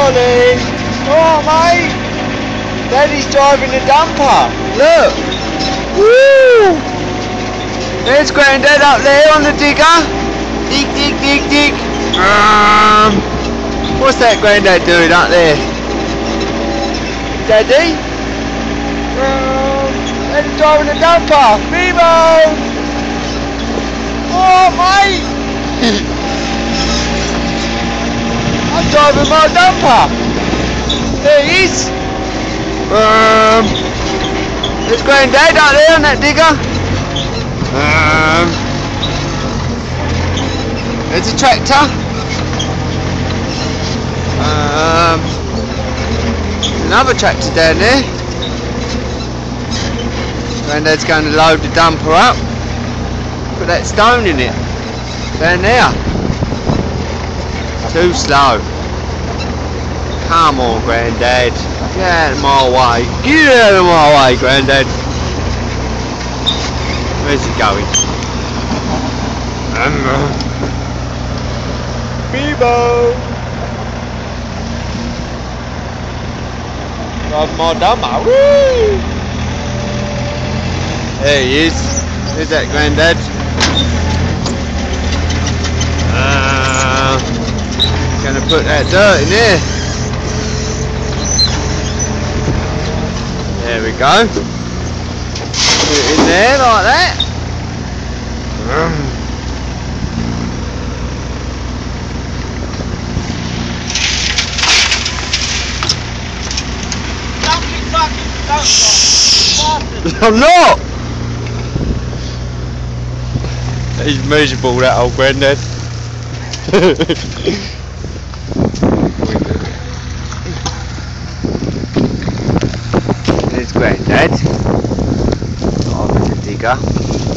Ollie! Oh, mate! Daddy's driving the dumper. Look! Woo! There's Grandad up there on the digger. Dig, dig, dig, dig. What's that Grandad doing up there? Daddy? Daddy's driving the dumper. Bebo! Oh, mate! I'm driving my dumper. There he is. There's Grandad out there on that digger. There's a tractor. Another tractor down there. Grandad's going to load the dumper up. Put that stone in it. Down there. Too slow. Come on, Grandad. Get out of my way. Get out of my way, Grandad. Where's he going? Bebo! Drive my dumper. Woo! There he is. There's that Grandad. Gonna put that dirt in there. There we go. Put it in there like that. I'm not! He's miserable, that old Grandad. There's Grandad. Got on with the digger.